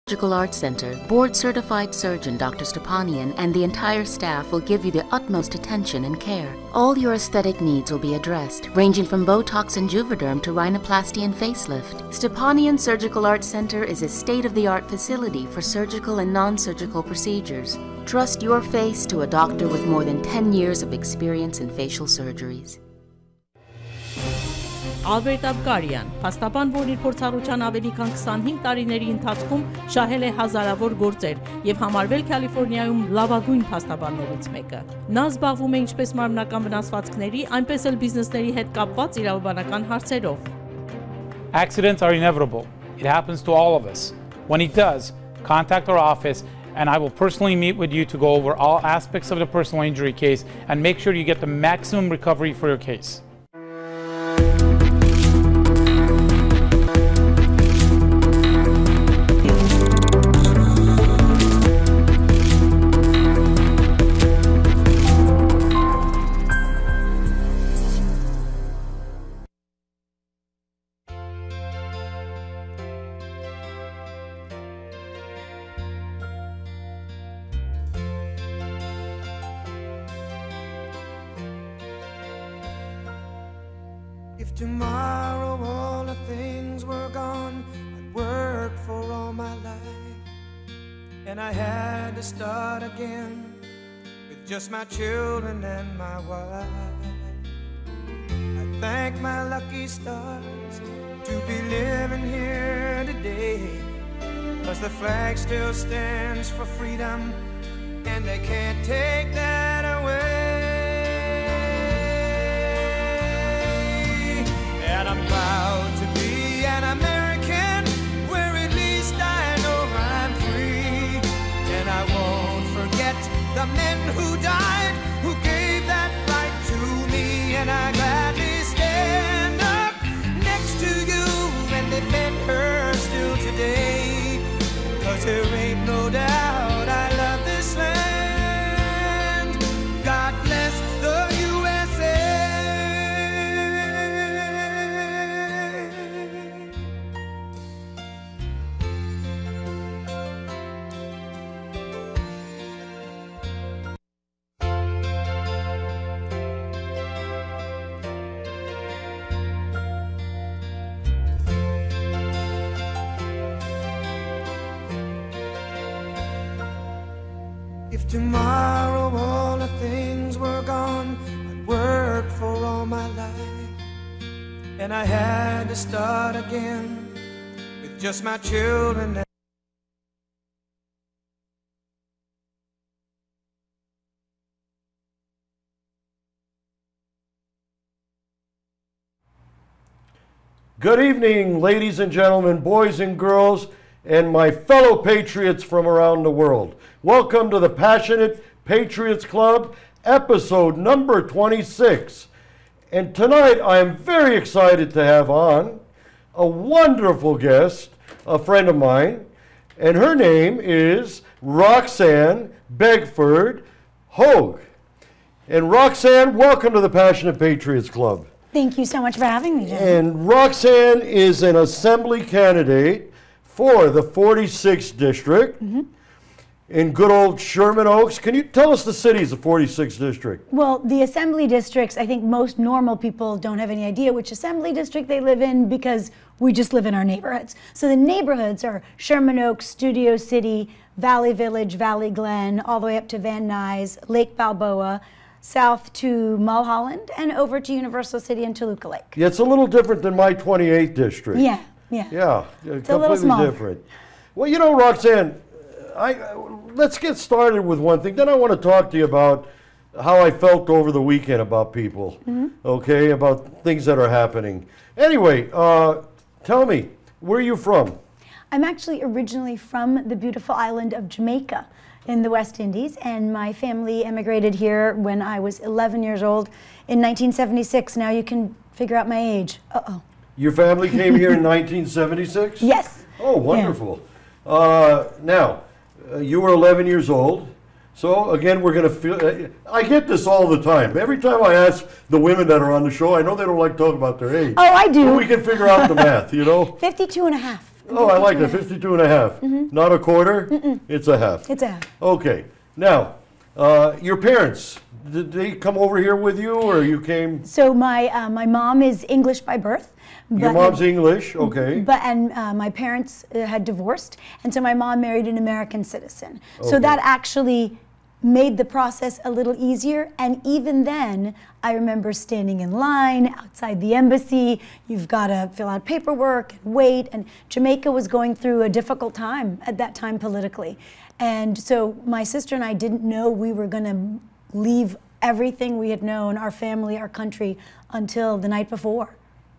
Surgical Arts Center, board-certified surgeon Dr. Stepanian and the entire staff will give you the utmost attention and care. All your aesthetic needs will be addressed, ranging from Botox and Juvederm to rhinoplasty and facelift. Stepanian Surgical Arts Center is a state-of-the-art facility for surgical and non-surgical procedures. Trust your face to a doctor with more than 10 years of experience in facial surgeries. Ալբերտ Աբգարյան, փաստաբան, որն իր փորձառության ավելի քան 25 տարիների ընթացքում շահել է հազարավոր գործեր եւ համարվել Կալիֆոռնիայում լավագույն փաստաբաններից մեկը։ Նա զբաղվում է ինչպես մարմնական վնասվածքների, այնպես էլ բիզնեսների հետ կապված իրավաբանական հարցերով։ Accidents are inevitable. It happens to all of us. When it does, contact our office and I will personally meet with you to go over all aspects of the personal injury case and make sure you get the maximum recovery for your case. If tomorrow all the things were gone I'd worked for all my life, and I had to start again with just my children and my wife. I thank my lucky stars to be living here today, 'cause the flag still stands for freedom and they can't take that away. And I'm proud to be an American, where at least I know I'm free. And I won't forget the men who died, who gave that right to me. And I gladly stand up next to you and defend her still today, 'cause there ain't no doubt I love this land. God bless the USA. If tomorrow all the things were gone I'd worked for all my life, and I had to start again with just my children. Good evening, ladies and gentlemen, boys and girls, and my fellow patriots from around the world. Welcome to the Passionate Patriots Club, episode number 26. And tonight I am very excited to have on a wonderful guest, a friend of mine, and her name is Roxanne Begford Hogue. And Roxanne, welcome to the Passionate Patriots Club. Thank you so much for having me, Jim. And Roxanne is an assembly candidate for the 46th District in good old Sherman Oaks. Can you tell us the cities of 46th District? Well, the assembly districts, I think most normal people don't have any idea which assembly district they live in, because we just live in our neighborhoods. So the neighborhoods are Sherman Oaks, Studio City, Valley Village, Valley Glen, all the way up to Van Nuys, Lake Balboa, south to Mulholland, and over to Universal City and Toluca Lake. Yeah, it's a little different than my 28th District. Yeah. Yeah, It's a little completely smaller. different. Well, you know, Roxanne, let's get started with one thing. Then I want to talk to you about how I felt over the weekend about people, okay, about things that are happening. Anyway, tell me, where are you from? I'm actually originally from the beautiful island of Jamaica in the West Indies, and my family immigrated here when I was 11 years old in 1976. Now you can figure out my age. Uh-oh. Your family came here in 1976? Yes. Oh, wonderful. Now, you were 11 years old. So again, we're going to feel, I get this all the time. Every time I ask the women that are on the show, I know they don't like to talk about their age. Oh, I do. But we can figure out the math, you know? 52 and a half. Oh, I like that, 52 and a half. Not a quarter? It's a half. It's a half. Okay. Now, your parents, did they come over here with you, or you came? So my mom is English by birth. Your mom's English, okay. And my parents had divorced, and so my mom married an American citizen. So Okay. that actually made the process a little easier. And even then, I remember standing in line outside the embassy. You've got to fill out paperwork and wait. And Jamaica was going through a difficult time at that time politically. And so my sister and I didn't know we were going to leave everything we had known, our family, our country, until the night before.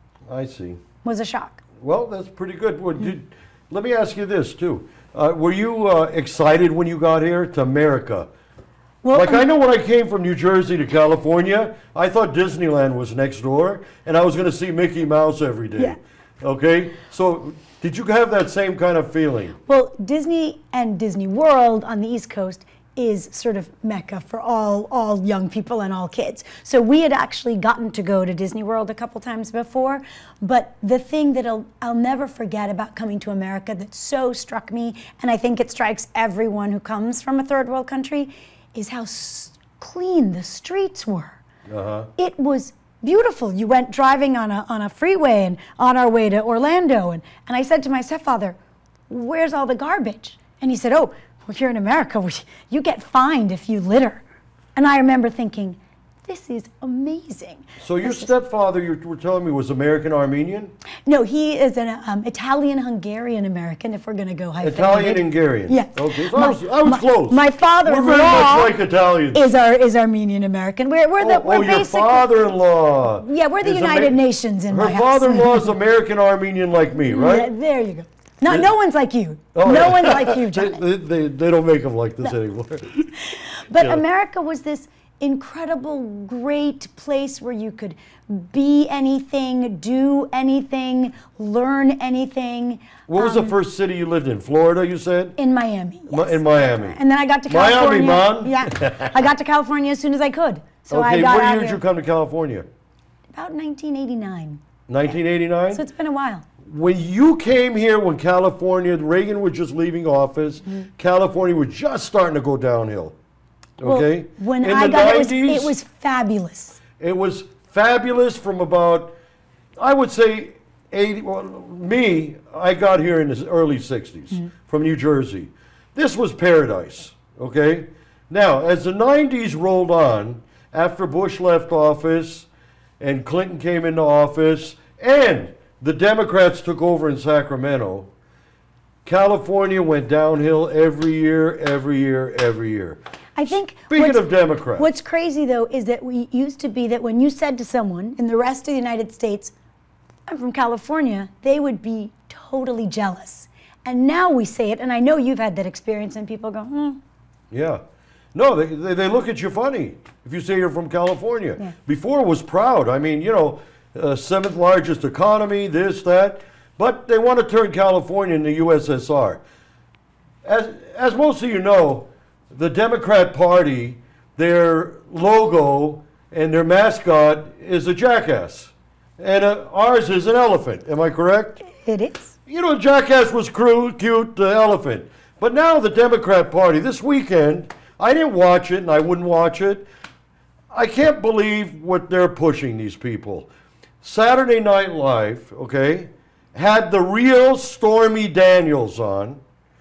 I see. Was a shock. Well, that's pretty good. Well, let me ask you this, too. Were you excited when you got here to America? Well, Like, I know when I came from New Jersey to California, I thought Disneyland was next door, and I was going to see Mickey Mouse every day. Yeah. Okay? So, did you have that same kind of feeling? Well, Disney and Disney World on the East Coast is sort of Mecca for all young people and all kids. So we had actually gotten to go to Disney World a couple times before, but the thing that I'll never forget about coming to America that so struck me, and I think it strikes everyone who comes from a third world country, is how clean the streets were. It was beautiful. You went driving on a freeway and on our way to Orlando, and I said to my stepfather, "Where's all the garbage?" And he said, "Oh, well, here in America, you get fined if you litter." And I remember thinking, this is amazing. So your stepfather, you were telling me, was American Armenian? No, he is an Italian-Hungarian American, if we're going to go hyphenated. Italian-Hungarian. Yes. Okay, so I was close. My We're very father-in-law much like Italians. is Armenian American. We're your basically, father-in-law. yeah, we're the is United Nations in my Her house. father-in-law is American Armenian like me, right? Yeah, there you go. No one's like you. Oh, no yeah. one's like you, John. They don't make them like this anymore. But Yeah. America was this incredible, great place where you could be anything, do anything, learn anything. What was the first city you lived in? Florida, you said? In Miami. Yes. In Miami. And then I got to Miami, California. man. Yeah, I got to California as soon as I could. So I Okay, got what out year did here you come to California? about 1989. 1989? So it's been a while. When you came here, when Reagan was just leaving office, California was just starting to go downhill. Okay? Well, when In I the got 90s, it was fabulous. It was fabulous from about, I would say, 80. Well, me, I got here in the early 60s from New Jersey. This was paradise, okay? Now, as the 90s rolled on, after Bush left office and Clinton came into office and the Democrats took over in Sacramento, California went downhill every year, every year, every year. I think Speaking of Democrats. What's crazy though is that we used to be that when you said to someone in the rest of the United States, "I'm from California," they would be totally jealous. And now we say it, and I know you've had that experience, and people go, Yeah. No, they look at you funny if you say you're from California. Yeah. Before it was proud. I mean, you know, 7th largest economy, this, that. But they want to turn California into USSR. As most of you know, the Democrat Party, their logo and their mascot is a jackass. And ours is an elephant. Am I correct? "It is." You know, jackass was cute, the elephant. But now the Democrat Party, this weekend, I didn't watch it and I wouldn't watch it. I can't believe what they're pushing, these people. Saturday Night Live, okay, had the real Stormy Daniels on.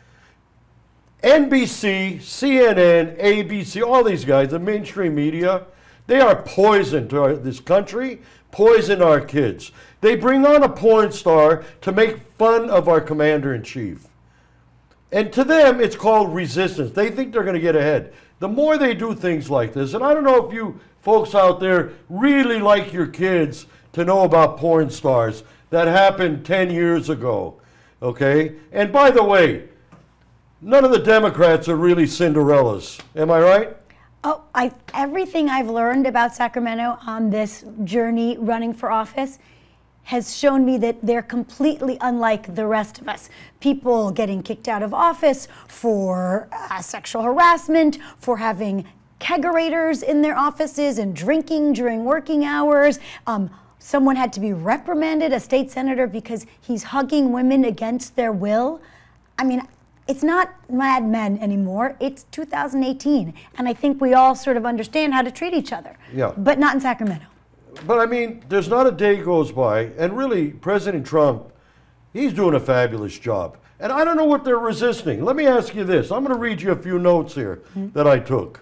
NBC, CNN, ABC, all these guys, the mainstream media, they are poison to this country, poison our kids. They bring on a porn star to make fun of our commander-in-chief. And to them, it's called resistance. They think they're going to get ahead. The more they do things like this, and I don't know if you folks out there really like your kids to know about porn stars. That happened 10 years ago, okay? And by the way, none of the Democrats are really Cinderellas. Am I right? Oh, everything I've learned about Sacramento on this journey running for office has shown me that they're completely unlike the rest of us. People getting kicked out of office for sexual harassment, for having kegerators in their offices and drinking during working hours, someone had to be reprimanded, a state senator, because he's hugging women against their will. I mean, it's not Mad Men anymore. It's 2018. And I think we all sort of understand how to treat each other. Yeah. But not in Sacramento. But I mean, there's not a day goes by, and really, President Trump, he's doing a fabulous job. And I don't know what they're resisting. Let me ask you this. I'm going to read you a few notes here that I took.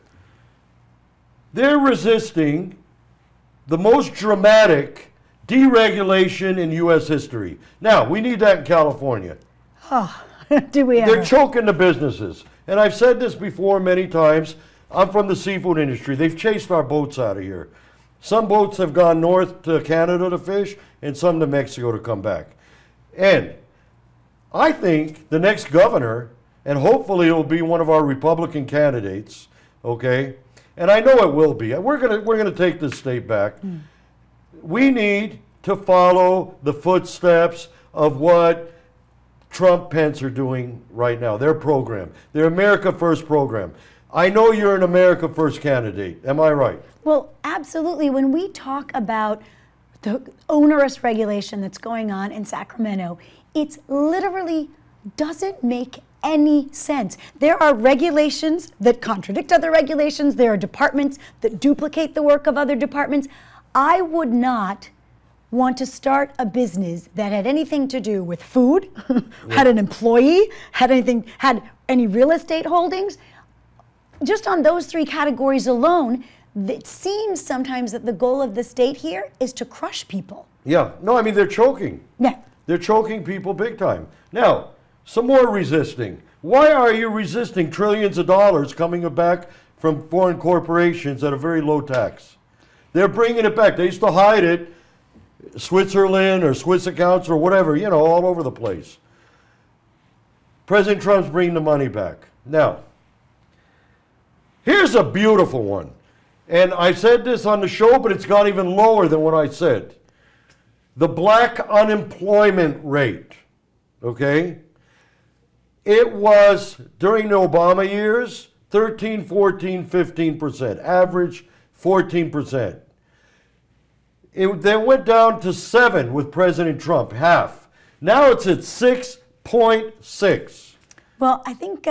They're resisting the most dramatic deregulation in U.S. history. Now, we need that in California. Oh, do we ever? They're choking the businesses. And I've said this before many times. I'm from the seafood industry. They've chased our boats out of here. Some boats have gone north to Canada to fish, and some to Mexico to come back. And I think the next governor, and hopefully it'll be one of our Republican candidates, okay? And I know it will be. We're gonna take this state back. We need to follow the footsteps of what Trump, Pence are doing right now, their program, their America First program. I know you're an America First candidate. Am I right? Well, absolutely. When we talk about the onerous regulation that's going on in Sacramento, it's literally doesn't make any sense. There are regulations that contradict other regulations. There are departments that duplicate the work of other departments. I would not want to start a business that had anything to do with food, had an employee, had any real estate holdings. Just on those three categories alone, it seems sometimes that the goal of the state here is to crush people. Yeah. No, I mean, they're choking. Yeah. They're choking people big time. Now, some more resisting. Why are you resisting trillions of dollars coming back from foreign corporations at a very low tax? They're bringing it back. They used to hide it, Switzerland or Swiss accounts or whatever, you know, all over the place. President Trump's bringing the money back. Now, here's a beautiful one. And I said this on the show, but it's gone even lower than what I said. The black unemployment rate, okay? It was, during the Obama years, 13, 14, 15%. Average, 14%. It then went down to 7 with President Trump, half. Now it's at 6.6. Well, I think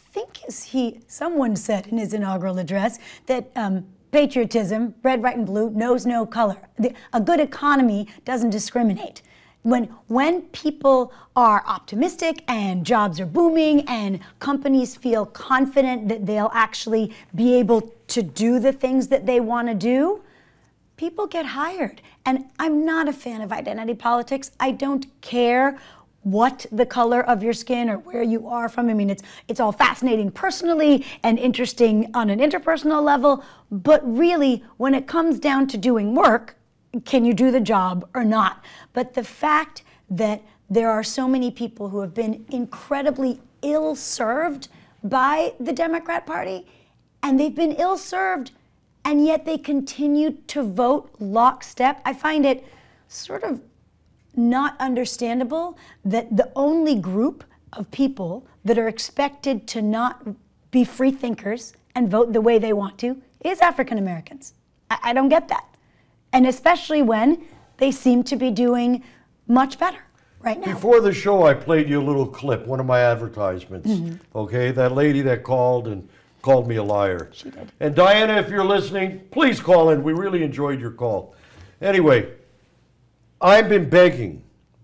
someone said in his inaugural address that patriotism, red, white, and blue, knows no color. A good economy doesn't discriminate. When people are optimistic and jobs are booming and companies feel confident that they'll actually be able to do the things that they want to do, people get hired. And I'm not a fan of identity politics. I don't care what the color of your skin or where you are from. I mean, it's all fascinating personally and interesting on an interpersonal level, but really, when it comes down to doing work, can you do the job or not? But the fact that there are so many people who have been incredibly ill-served by the Democrat Party, and they've been ill-served, and yet they continue to vote lockstep, I find it sort of not understandable that the only group of people that are expected to not be free thinkers and vote the way they want to is African Americans. I don't get that. And especially when they seem to be doing much better right now. Before the show, I played you a little clip, one of my advertisements. Okay, that lady that called and called me a liar. She did. And Diana, if you're listening, please call in. We really enjoyed your call. Anyway, I've been begging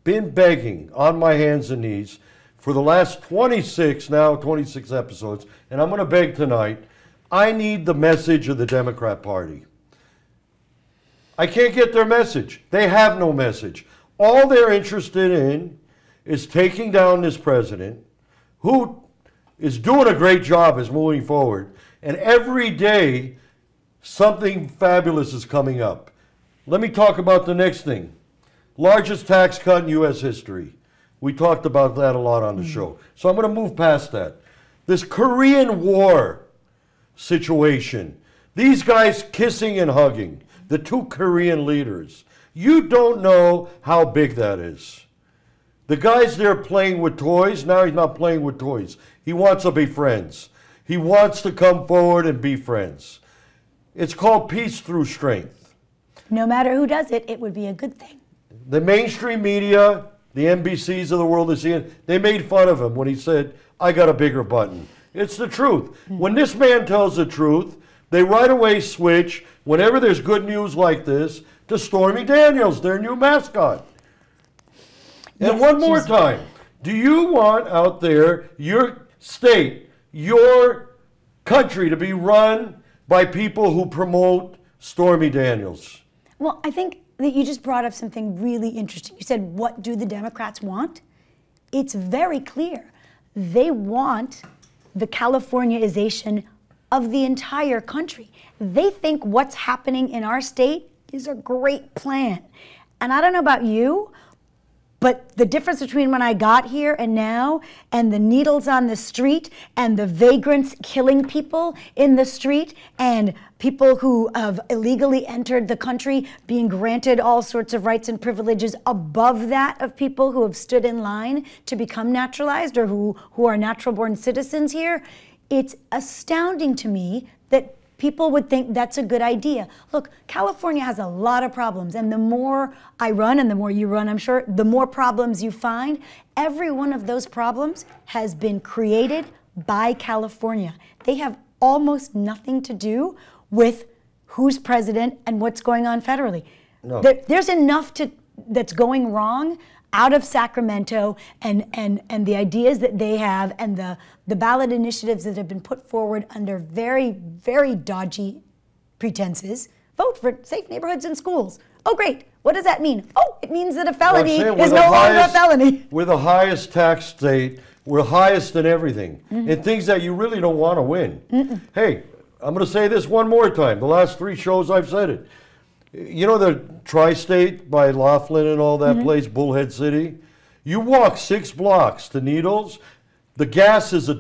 on my hands and knees for the last 26 episodes, and I'm going to beg tonight. I need the message of the Democrat Party. I can't get their message. They have no message. All they're interested in is taking down this president, who is doing a great job, is moving forward, and every day something fabulous is coming up. Let me talk about the next thing. Largest tax cut in U.S. history. We talked about that a lot on the show. So I'm going to move past that. This Korean War situation. These guys kissing and hugging. The two Korean leaders. You don't know how big that is. The guy's there playing with toys. Now he's not playing with toys. He wants to be friends. He wants to come forward and be friends. It's called peace through strength. no matter who does it, it would be a good thing. The mainstream media, the NBCs of the world, they made fun of him when he said, I got a bigger button. It's the truth. When this man tells the truth, they right away switch, whenever there's good news like this, to Stormy Daniels, their new mascot. And Yes, one more time, do you want out there your state, your country to be run by people who promote Stormy Daniels? Well, I think that you just brought up something really interesting. You said, what do the Democrats want? It's very clear. They want the Californiaization of the entire country. They think what's happening in our state is a great plan. And I don't know about you, but the difference between when I got here and now, and the needles on the street, and the vagrants killing people in the street, and people who have illegally entered the country being granted all sorts of rights and privileges above that of people who have stood in line to become naturalized or who are natural-born citizens here, it's astounding to me that people would think that's a good idea. Look, California has a lot of problems, and the more I run and the more you run, I'm sure, the more problems you find. Every one of those problems has been created by California. They have almost nothing to do with who's president and what's going on federally. No. There's enough that's going wrong out of Sacramento, and the ideas that they have, and the ballot initiatives that have been put forward under very, very dodgy pretenses. Vote for safe neighborhoods and schools. Oh, great. What does that mean? Oh, it means that a felony is no longer a felony. We're the highest tax state. We're highest in everything. In things that you really don't want to win. Hey, I'm going to say this one more time. The last 3 shows I've said it. You know the Tri-State by Laughlin and all that place, Bullhead City? You walk 6 blocks to Needles, the gas is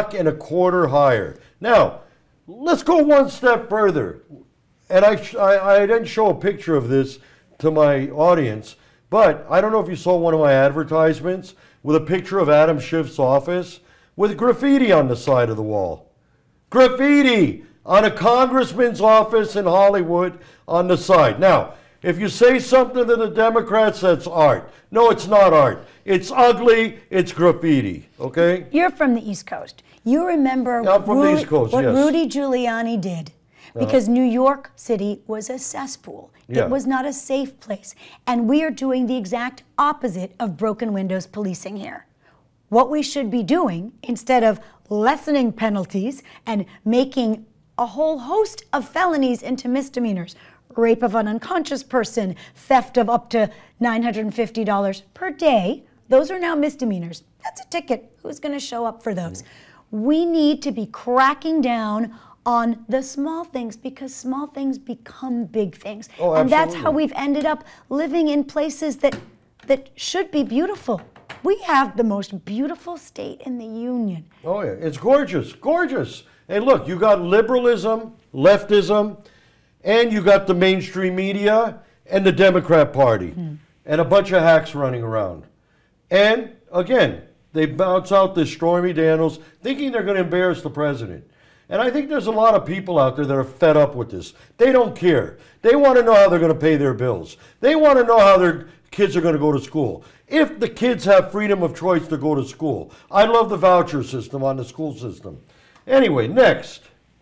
$1.25 higher. Now, let's go one step further. And I didn't show a picture of this to my audience, but I don't know if you saw one of my advertisements with a picture of Adam Schiff's office with graffiti on the side of the wall. Graffiti on a congressman's office in Hollywood on the side. Now, if you say something to the Democrats, that's art. No, it's not art. It's ugly, it's graffiti, okay? You're from the East Coast. You remember I'm from the East Coast, what yes. Rudy Giuliani did. Because New York City was a cesspool. Yeah. It was not a safe place. And we are doing the exact opposite of broken windows policing here. What we should be doing, instead of lessening penalties and making a whole host of felonies into misdemeanors, rape of an unconscious person, theft of up to $950 per day, those are now misdemeanors. That's a ticket. Who's going to show up for those? We need to be cracking down on the small things, because small things become big things. Oh, and that's how absolutely. we've ended up living in places that should be beautiful. We have the most beautiful state in the union. Oh yeah, it's gorgeous, gorgeous. Hey look, you got liberalism, leftism, and you got the mainstream media and the Democrat Party, and a bunch of hacks running around. And again, they bounce out this Stormy Daniels thinking they're going to embarrass the president. And I think there's a lot of people out there that are fed up with this. They don't care. They want to know how they're going to pay their bills. They want to know how their kids are going to go to school. If the kids have freedom of choice to go to school. I love the voucher system on the school system. Anyway,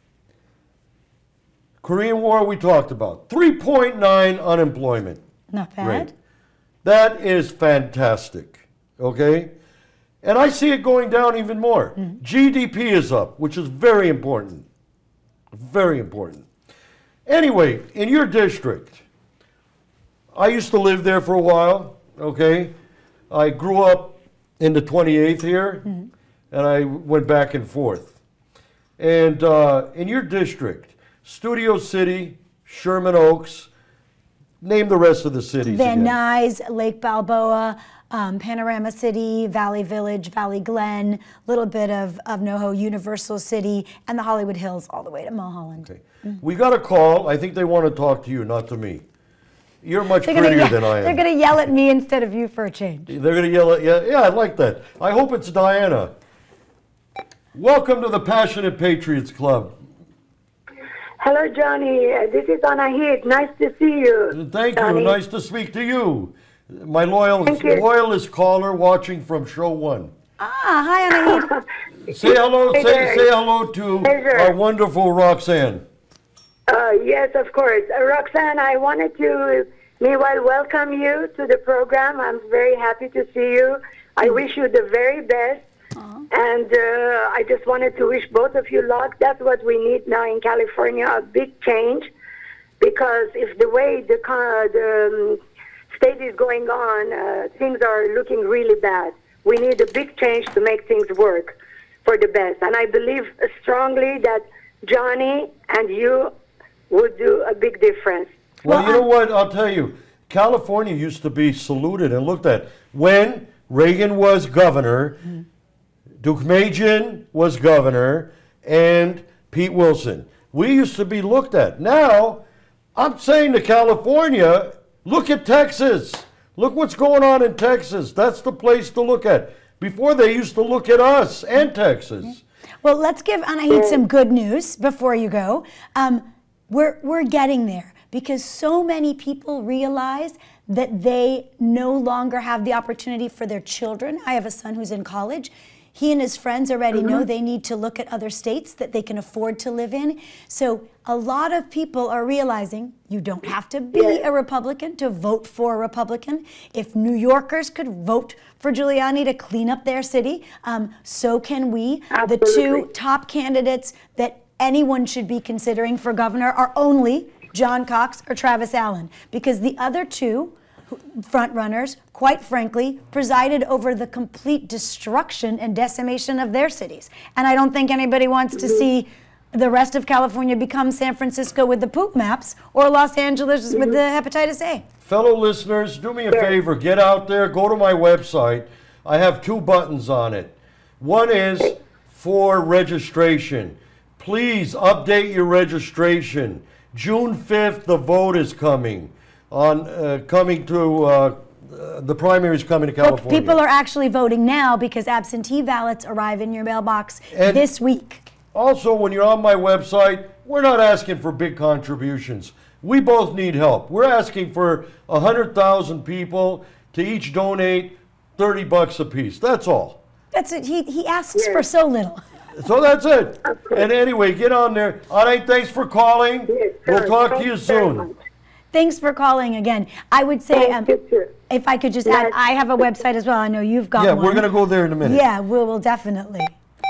Korean War we talked about. 3.9 unemployment. Not bad. Great. That is fantastic, okay? And I see it going down even more. GDP is up, which is very important. Very important. Anyway, in your district, I used to live there for a while, okay? I grew up in the 28th here, and I went back and forth. And in your district, Studio City, Sherman Oaks, name the rest of the cities Van again. Nuys, Lake Balboa, Panorama City, Valley Village, Valley Glen, a little bit of NoHo, Universal City, and the Hollywood Hills all the way to Mulholland. Okay. We got a call. I think they want to talk to you, not to me. You're much prettier than I am. They're going to yell at me instead of you for a change. They're going to yell at you. Yeah, I like that. I hope it's Diana. Welcome to the Passionate Patriots Club. Hello, Johnny. This is Anahit. Nice to see you. Thank Johnny. you. Nice to speak to you. My loyalist caller watching from Show 1. Hi, Anahit. Say hello. Hey Say there. hello to Hey there. our wonderful Roxanne. Yes, of course. Roxanne, I wanted to, meanwhile, welcome you to the program. I'm very happy to see you. I wish you the very best. And I just wanted to wish both of you luck. That's what we need now in California, a big change. Because if the way the state is going on, things are looking really bad. We need a big change to make things work for the best. And I believe strongly that Johnny and you would do a big difference. Well, you know what? I'll tell you. California used to be saluted and looked at. When Reagan was governor, Deukmejian was governor, and Pete Wilson. We used to be looked at. Now, I'm saying to California, look at Texas. Look what's going on in Texas. That's the place to look at. Before they used to look at us and Texas. Well, let's give Anahit some good news before you go. We're getting there because so many people realize that they no longer have the opportunity for their children. I have a son who's in college. He and his friends already know they need to look at other states that they can afford to live in. So a lot of people are realizing you don't have to be a Republican to vote for a Republican. If New Yorkers could vote for Giuliani to clean up their city, so can we. Absolutely. The two top candidates that anyone should be considering for governor are only John Cox or Travis Allen, because the other two front runners, quite frankly, presided over the complete destruction and decimation of their cities. And I don't think anybody wants to see the rest of California become San Francisco with the poop maps or Los Angeles with the hepatitis A. Fellow listeners, do me a favor. Get out there. Go to my website. I have 2 buttons on it. One is for registration. Please update your registration. June 5th, the vote is coming. The primary is coming to California. Well, people are actually voting now because absentee ballots arrive in your mailbox this week. Also, when you're on my website, we're not asking for big contributions. We both need help. We're asking for 100,000 people to each donate $30 a piece. That's all. That's it. He asks for so little. So that's it. And anyway, get on there. All right, thanks for calling. We'll talk to you soon. Thanks for calling again. I would say, if I could just add, I have a website as well. I know you've got one. Yeah, we're going to go there in a minute. Yeah, we will definitely.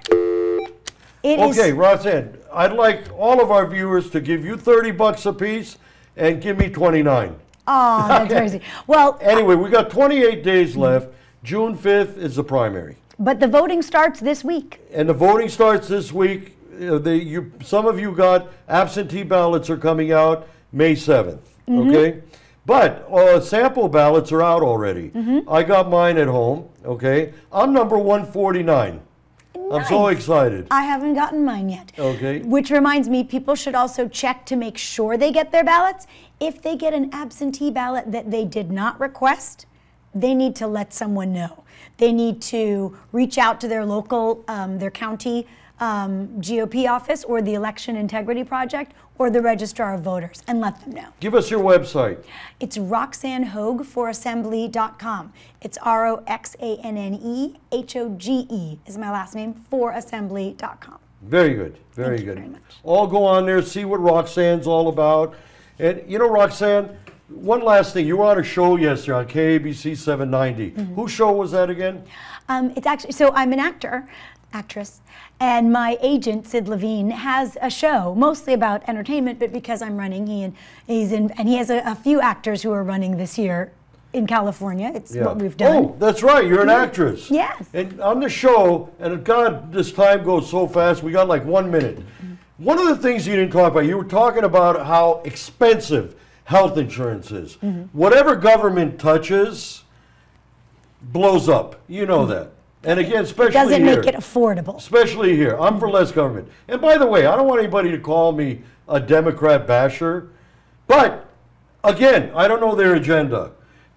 Okay, Roxanne, I'd like all of our viewers to give you $30 a piece and give me 29. Oh, that's crazy. Well, anyway, we got 28 days left. June 5th is the primary. But the voting starts this week. And the voting starts this week. Some of you got absentee ballots are coming out May 7th. Okay? But sample ballots are out already. I got mine at home. Okay? I'm number 149. Nice. I'm so excited. I haven't gotten mine yet. Okay. Which reminds me, people should also check to make sure they get their ballots. If they get an absentee ballot that they did not request, they need to let someone know. They need to reach out to their local, their county GOP office or the Election Integrity Project or the Registrar of Voters and let them know. Give us your website. It's RoxanneHogue4Assembly.com. It's RoxanneHoge is my last name, forassembly.com. Very good. Very Thank good. You very much. All go on there, see what Roxanne's all about. And you know, Roxanne, one last thing. You were on a show yesterday on KABC 790. Whose show was that again? It's actually, so I'm an actress, and my agent, Sid Levine, has a show mostly about entertainment, but because I'm running, he has a few actors who are running this year in California. It's what we've done. Oh, that's right. You're an actress. Yes. And on the show, and God, this time goes so fast, we got like 1 minute. One of the things you didn't talk about, you were talking about how expensive health insurance is. Whatever government touches blows up. You know that. And again, especially here. It doesn't make it affordable. Especially here. I'm for less government. And by the way, I don't want anybody to call me a Democrat basher. But, again, I don't know their agenda.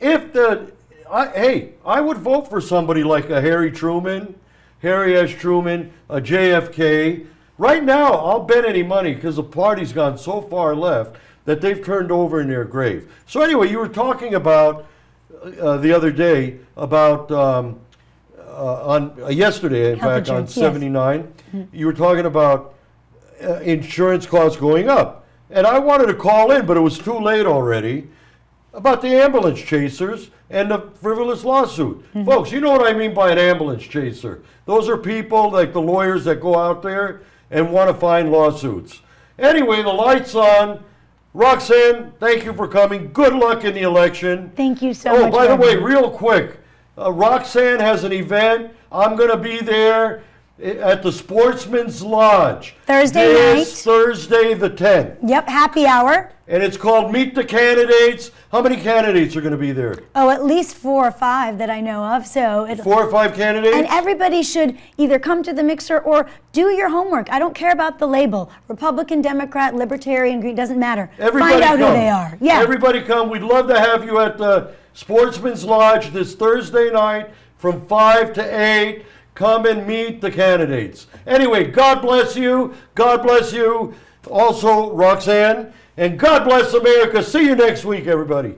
I would vote for somebody like a Harry S. Truman, a JFK, Right now, I'll bet any money, because the party's gone so far left, that they've turned over in their grave. So anyway, you were talking about the other day about yesterday, in fact, on 79, you were talking about insurance costs going up. And I wanted to call in, but it was too late already, about the ambulance chasers and the frivolous lawsuit. Folks, you know what I mean by an ambulance chaser. Those are people like the lawyers that go out there and want to find lawsuits. Anyway, the light's on. Roxanne, thank you for coming. Good luck in the election. Thank you so much. Oh, by the way, real quick, Roxanne has an event. I'm going to be there at the Sportsman's Lodge. Thursday night. Thursday the 10th. Yep, happy hour. And it's called Meet the Candidates. How many candidates are going to be there? Oh, at least 4 or 5 that I know of. So 4 or 5 candidates? And everybody should either come to the mixer or do your homework. I don't care about the label. Republican, Democrat, Libertarian, Green, doesn't matter. Everybody Find out come. who they are. Yeah. Everybody come. We'd love to have you at the Sportsman's Lodge this Thursday night from 5 to 8. Come and meet the candidates. Anyway, God bless you. God bless you. Also, Roxanne. And God bless America. See you next week, everybody.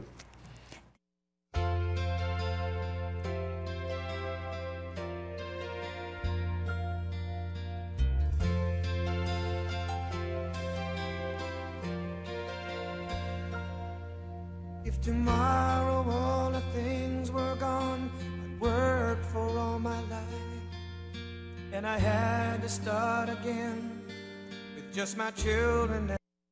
If tomorrow all the things were gone, I'd worked for all my life, and I had to start again with just my children.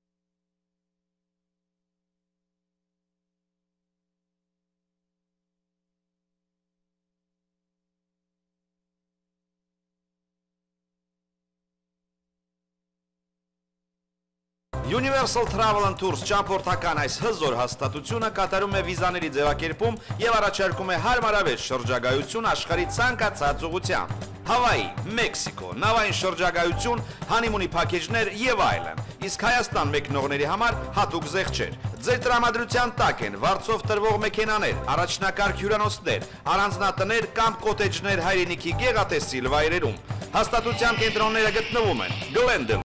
Universal Travel and Tours ճամփորդական այս հզոր հաստատությունը կատարում է վիզաների ձևակերպում եւ առաջարկում է հարմարավետ շրջագայություն աշխարհի ցանկացած ուղղությամբ։ Հավայի, Մեքսիկո, նավային շրջագայություն, հանիմունի փակեջներ եւ այլն։ Իսկ Հայաստան մեկնողների համար հատուկ զեղչեր։ Ձեր տրամադրության տակ են վարձով տրվող մեքենաներ, առաջնակարգ հյուրանոցներ, առանձնատներ կամ կոտեջներ հայրենիքի գեղատեսիլ վայրերում։ Հաստատության կենտրոնները գտնվում են Glendale